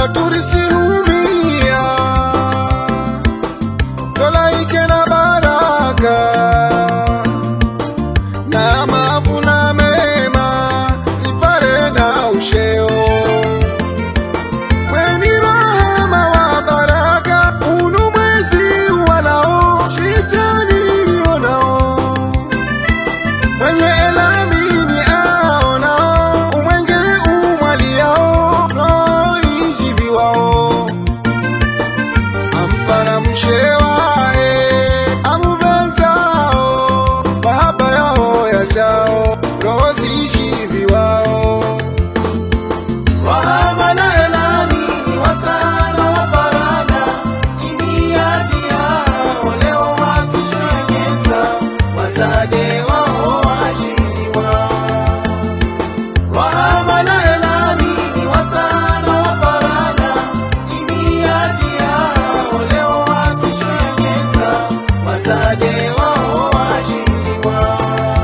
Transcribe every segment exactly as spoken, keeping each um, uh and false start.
wala turisihumia, dola ike na baraka na mavuna mema nipare na usheo. Weni rahama wa baraka unu mwezi walao shitani nionao, wenye elamini aonao umwenge umwaliao no ijibiwao. Ampara mshewae amubenzao bahaba yao yashao rosi ijibiwao. Wahama na elamini watana waparana imiadi yao leo wasishengeza watade wao wajibiwa. Wahama na elamini watana waparana imiadi yao leo wasishengeza watade wao wajibiwa.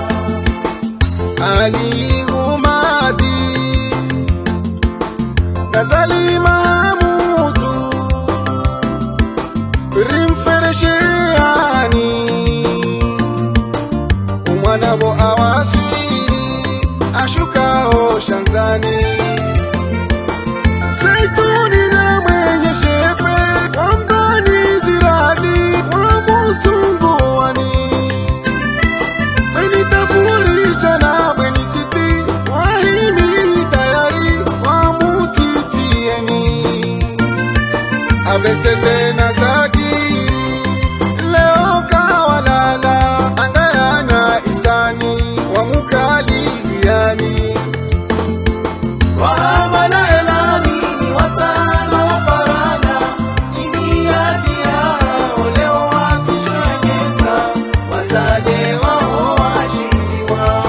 Ali Humadi Gazali Mahmudu Rimferesheani umwanabo awaswiri ashukao shanzani. Zaituni na mwenye shefe wambani ziradi wa musungu wani, weni tafurisha na weni siti wahimi tayari wa mutitieni. Abesete na zakiri leo kawalala angayana isani wa mukali yani. Wahama na elamini watana waparana imiadi yao leo wasishengeza watade wao wajibiwa.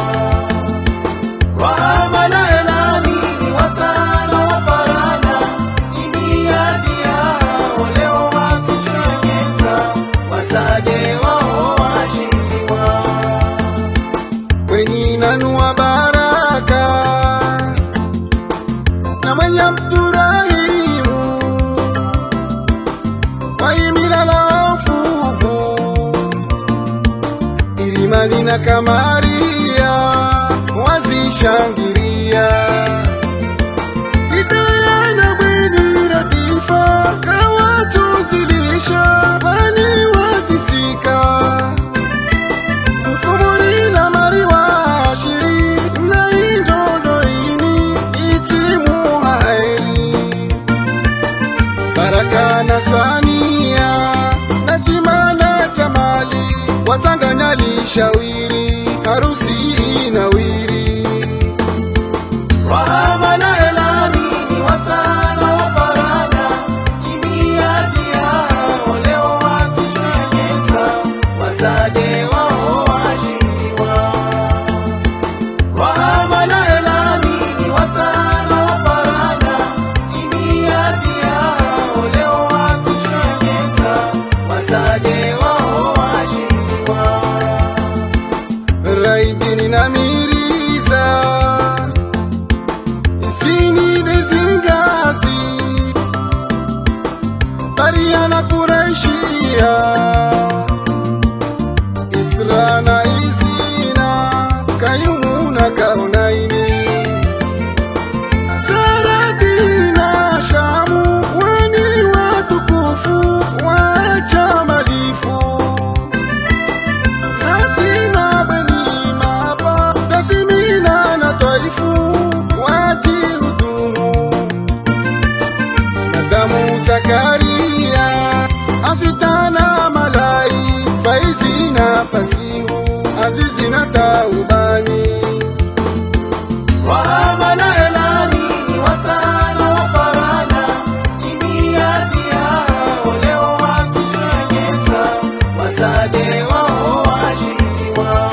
Wahama na elamini watana waparana imiadi yao leo wasishengeza watade wao wajibiwa. Weni nanua baraka na mwenye Abdurahimu waimila la fufu ilimani na Kamaria wazishangiria. Hidaya na bweni ratifa kawatuzilisha bani wazisika. Mkumuri na mariwa shiri na indodoini itimu haeli. Baraka na Sania na Jimana Jamali watanganya lishawiri harusi inawiri. Wahama na elamini watana waparana imiadi yao leo wasishengeza watade wao wajibiwa. Wahama na elamini watana waparana imiadi yao leo wasishengeza watade wao wajibiwa. Raidini na Miriza isini dezingazi Bariana Quraishia Isra na Isina Kayumu na Kaunaini Zarati na Shamu wani watukufu wacha malifu. Katina beni mapa tasimina na taifu wajihudumu. Nadamu Zakaria asitana malai faizi na fasihu azizi na taubani. Wahama na elamini watana waparana imiadi yao leo wasishengeza watade wao wajibiwa.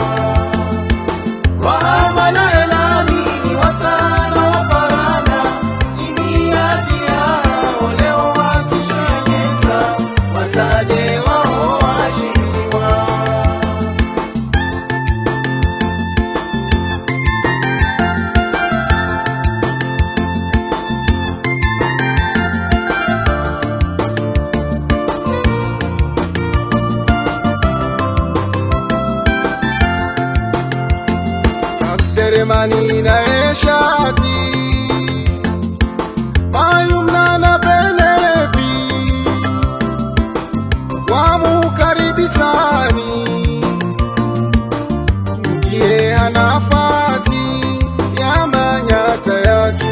Wahama na elamini watana waparana imiadi yao leo wasishengeza watade wao wajibiwa. Sulemani na Eshati, Mayumna na Belebi, wamukaribisani, mgie nafasi ya manyata yatu.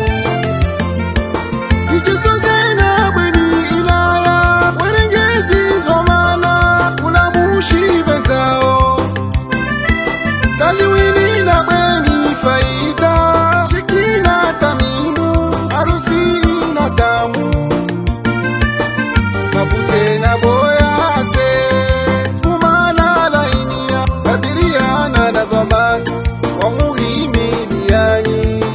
Ikisoze na bweni ilaya, werengezi zomana, ulamushi benzao. Kaliwini na bweni faida, shikina tamimu, arusi na tamu. Mapute na boyase, kumana lainia, kadiriana na dhamani, wa muhimili yani.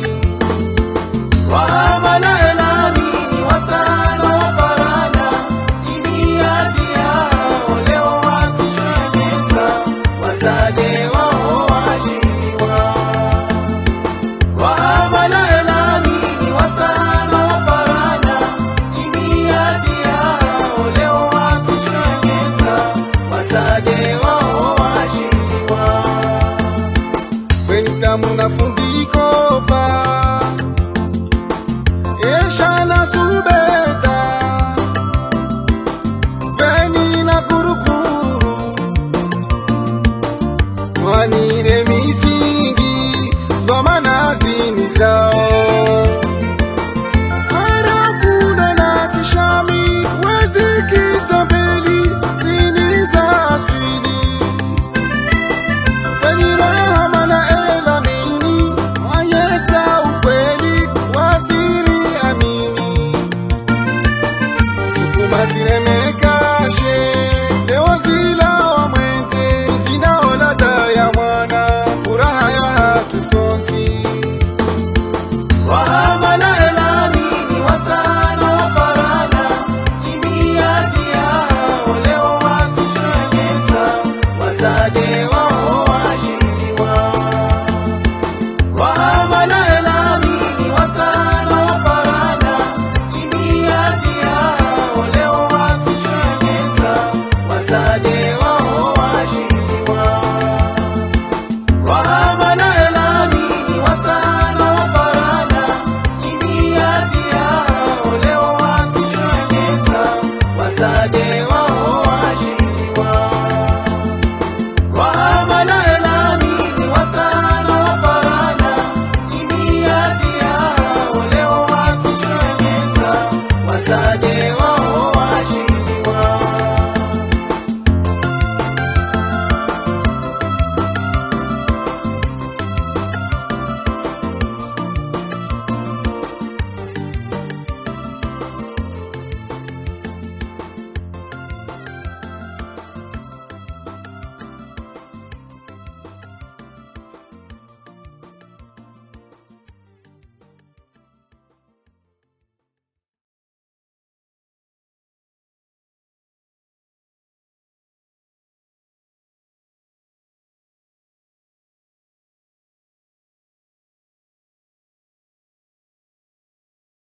Wahaba na elamini, watano waparana, imiadi yao, leo wasishemeza, watade wao wajiriwa. Wahaba na elamini, watano waparana, imiadi yao, leo wasishemeza, watade wao wajiriwa. Wenita munafundiko pa Esha na subeta, Beni na kurukuru, Wanire misingi, Dhomana zini zao. Harakuna na kishami, Wezi kitambeli, Zini za aswili, Beni